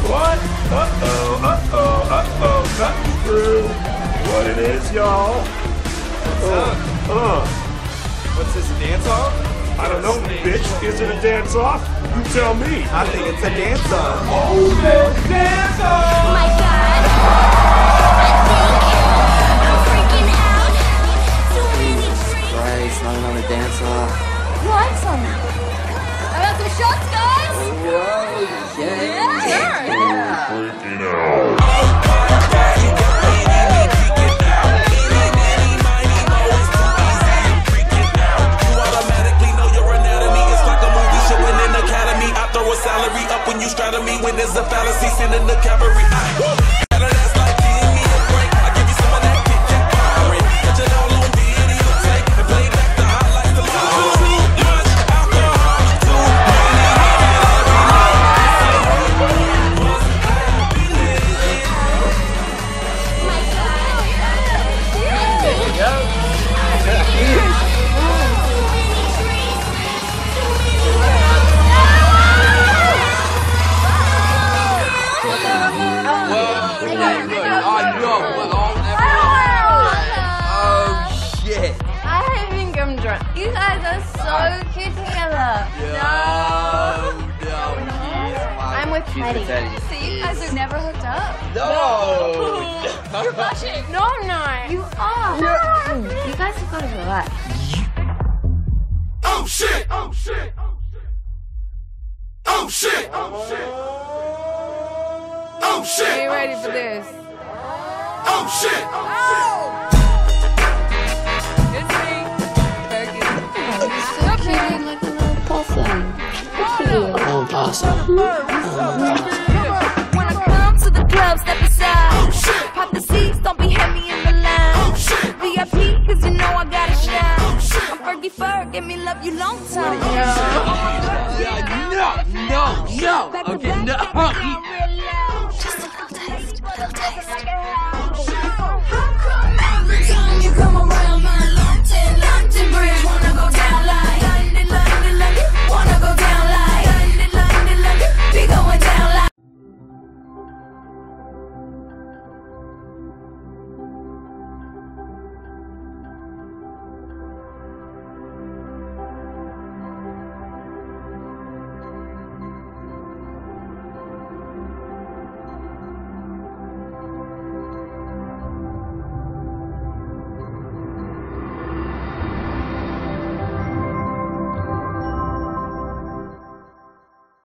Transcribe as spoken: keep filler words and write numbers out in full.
What? Uh-oh, uh-oh, uh-oh, cutting through. What it is, y'all? Uh, uh. What's this, a dance-off? I don't know, bitch. Is it a dance-off? You tell me. I think it's a dance-off. Oh, it's a dance-off! Oh my God. I'm freaking out. So many drinks. Christ, not another dance-off. What's on that? I got some shots, guys. Whoa, yeah. Yeah. Yeah. Freaking out. Salary up when you straddle me when there's a fallacy sending the cavalry. I that's like give me a break. I give you some of that kick that firing. Catch it all on videotape and play back the highlights. The too much alcohol, too many every night. There you go. You guys are so cute together. No, no, I'm with Teddy. So you guys are never hooked up? No. You're blushing. No, I'm not. You are. You guys have got to relax. Oh shit! Oh shit! Oh shit! Oh shit! Oh shit! Are you ready for this? Oh shit! Oh! Like a little possum. Oh, possum. When I come to the club, step aside. Pop the seats, don't be heavy in the line. V I P, cause you know I gotta shine. I'm Fergie Ferg, give me love you long time. No, no, no. Okay, no. Just a little taste, a little taste. Every time you come